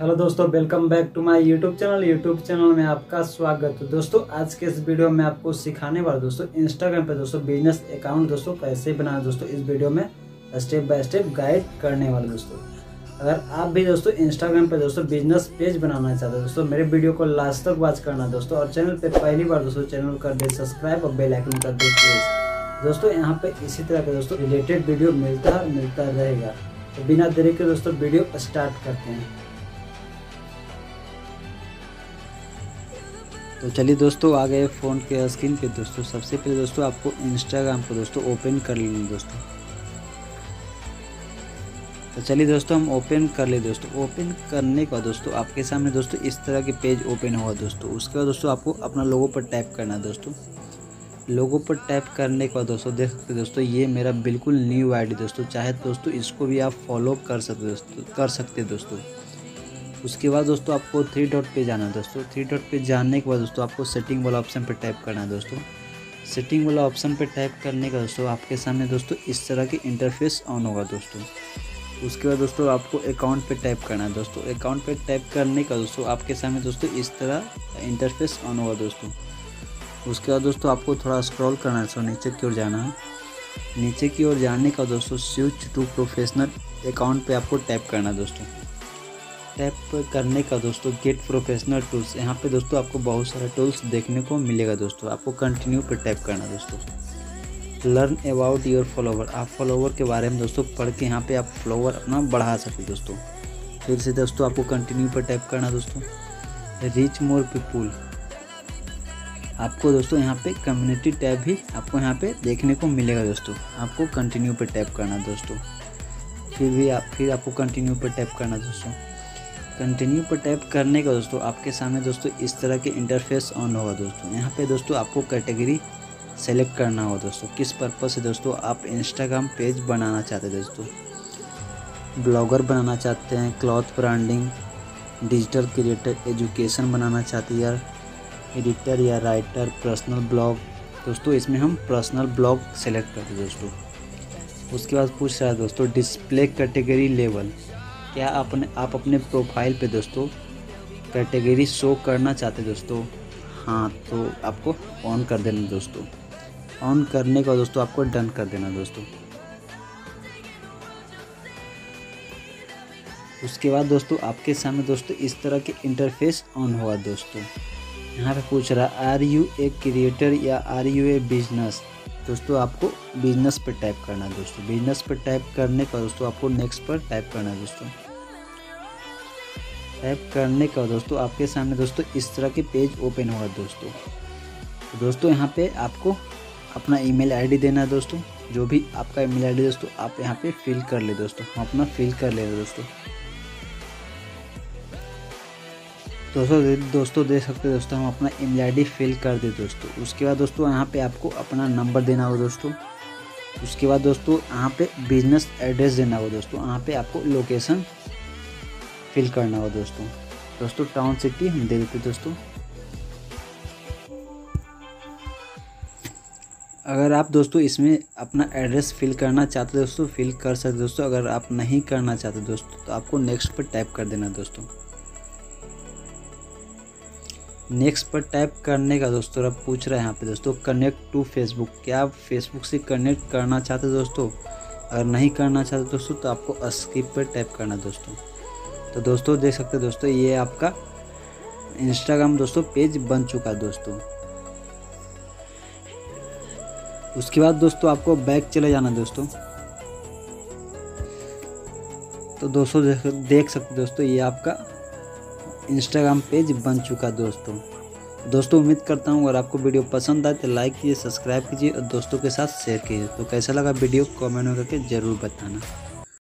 Hello दोस्तों, welcome back to my YouTube channel में आपका स्वागत है। दोस्तों आज के इस वीडियो में आपको सिखाने वाला दोस्तों इंस्टाग्राम पे दोस्तों बिजनेस अकाउंट दोस्तों कैसे बनाना। दोस्तों इस वीडियो में स्टेप बाय स्टेप गाइड करने वाले दोस्तों। अगर आप भी दोस्तों इंस्टाग्राम पे दोस्तों बिजनेस पेज बनाना चाहते हैं दोस्तों, मेरे वीडियो को लास्ट तक वॉच करना दोस्तों। और चैनल पे पहली बार दोस्तों चैनल कर दे सब्सक्राइब और बेल आइकन कर दे प्लीज। दोस्तों यहाँ पे इसी तरह के दोस्तों रिलेटेड वीडियो मिलता रहेगा। तो बिना देरी के दोस्तों वीडियो स्टार्ट करते हैं। तो चलिए दोस्तों आ गए फ़ोन के स्क्रीन पे दोस्तों। सबसे पहले दोस्तों आपको इंस्टाग्राम को दोस्तों ओपन कर लेना दोस्तों। तो चलिए दोस्तों हम ओपन कर ले दोस्तों। ओपन करने के बाद दोस्तों आपके सामने दोस्तों इस तरह के पेज ओपन होगा दोस्तों। उसके बाद दोस्तों आपको अपना लोगो पर टैप करना है दोस्तों। लोगो पर टैप करने के बाद दोस्तों देख सकते दोस्तों ये मेरा बिल्कुल न्यू आईडी दोस्तों। चाहे दोस्तों इसको भी आप फॉलो कर सकते दोस्तों। उसके बाद दोस्तों आपको 3 डॉट पे जाना है दोस्तों। 3 डॉट पे जाने के बाद दोस्तों आपको सेटिंग वाला ऑप्शन पे टैप करना है दोस्तों। सेटिंग वाला ऑप्शन पे टैप करने का दोस्तों आपके सामने दोस्तों इस तरह की इंटरफेस ऑन होगा दोस्तों। उसके बाद दोस्तों आपको अकाउंट पे टैप करना है दोस्तों। अकाउंट पे टैप करने का दोस्तों आपके सामने दोस्तों इस तरह इंटरफेस ऑन होगा दोस्तों। उसके बाद दोस्तों आपको थोड़ा स्क्रॉल करना है दोस्तों, नीचे की ओर जाना है। नीचे की ओर जाने का दोस्तों स्विच टू प्रोफेशनल अकाउंट पे आपको टैप करना है दोस्तों। टैप करने का दोस्तों गेट प्रोफेशनल टूल्स, यहाँ पे दोस्तों आपको बहुत सारे टूल्स देखने को मिलेगा दोस्तों। आपको कंटिन्यू पर टैप करना दोस्तों। लर्न अबाउट योर फॉलोवर, आप फॉलोवर के बारे में दोस्तों पढ़ के यहाँ पे आप फॉलोवर अपना बढ़ा सकते दोस्तों। फिर से दोस्तों आपको कंटिन्यू पर टैप करना दोस्तों। रीच मोर पीपुल, आपको दोस्तों यहाँ पे कम्युनिटी टैब भी आपको यहाँ पे देखने को मिलेगा दोस्तों। आपको कंटिन्यू पर टैप करना दोस्तों। फिर आपको कंटिन्यू पर टैप करना दोस्तों। कंटिन्यू पर टैप करने का दोस्तों आपके सामने दोस्तों इस तरह के इंटरफेस ऑन होगा दोस्तों। यहाँ पे दोस्तों आपको कैटेगरी सेलेक्ट करना होगा दोस्तों। किस पर्पस से दोस्तों आप इंस्टाग्राम पेज बनाना चाहते हैं दोस्तों। ब्लॉगर बनाना चाहते हैं, cloth branding, digital creator, education बनाना चाहते हैं, या एडिटर या राइटर, पर्सनल ब्लॉग। दोस्तों इसमें हम पर्सनल ब्लॉग सेलेक्ट करते हैं दोस्तों। उसके बाद पूछ रहा है दोस्तों डिस्प्ले कैटेगरी लेवल, क्या आप अपने प्रोफाइल पे दोस्तों कैटेगरी शो करना चाहते दोस्तों। हाँ तो आपको ऑन कर देना दोस्तों। ऑन करने का दोस्तों आपको डन कर देना दोस्तों। उसके बाद दोस्तों आपके सामने दोस्तों इस तरह के इंटरफेस ऑन होगा दोस्तों। यहाँ पे पूछ रहा है आर यू ए क्रिएटर या आर यू ए बिजनेस। दोस्तों आपको बिजनेस पर टैप करना है दोस्तों। बिजनेस पर टैप करने का दोस्तों आपको नेक्स्ट पर टैप करना है दोस्तों। टैप करने का दोस्तों आपके सामने दोस्तों इस तरह के पेज ओपन होगा दोस्तों। तो दोस्तों यहाँ पे आपको अपना ईमेल आईडी देना है दोस्तों। जो भी आपका ईमेल आईडी दोस्तों आप यहाँ पे फिल कर ले दोस्तों। हम अपना फिल कर ले दोस्तों। दोस्तों देख सकते हैं दोस्तों हम अपना ईमेल आईडी फिल कर दे दोस्तों। उसके बाद दोस्तों यहाँ पे आपको अपना नंबर देना होगा दोस्तों। उसके बाद दोस्तों यहाँ पे बिजनेस एड्रेस देना होगा दोस्तों। यहाँ पे आपको लोकेशन फिल करना होगा दोस्तों। टाउन सिटी हम दे देते दोस्तों। अगर आप दोस्तों इसमें अपना एड्रेस फिल करना चाहते दोस्तों फिल कर सकते दोस्तों। अगर आप नहीं करना चाहते दोस्तों तो आपको नेक्स्ट पर टैप कर देना दोस्तों। नेक्स्ट पर टैप करने का दोस्तों अब पूछ रहा है यहाँ पे दोस्तों कनेक्ट टू फेसबुक, क्या आप फेसबुक से कनेक्ट करना चाहते दोस्तों। अगर नहीं करना चाहते दोस्तों तो आपको स्किप पर टैप करना दोस्तों। तो दोस्तों देख सकते हैं दोस्तों ये आपका इंस्टाग्राम दोस्तों पेज बन चुका है दोस्तों। उसके बाद दोस्तों आपको बैक चले जाना दोस्तों। तो दोस्तों देख सकते दोस्तों ये आपका इंस्टाग्राम पेज बन चुका दोस्तों। उम्मीद करता हूँ अगर आपको वीडियो पसंद आए तो लाइक कीजिए, सब्सक्राइब कीजिए और दोस्तों के साथ शेयर कीजिए। तो कैसा लगा वीडियो कमेंट में करके ज़रूर बताना।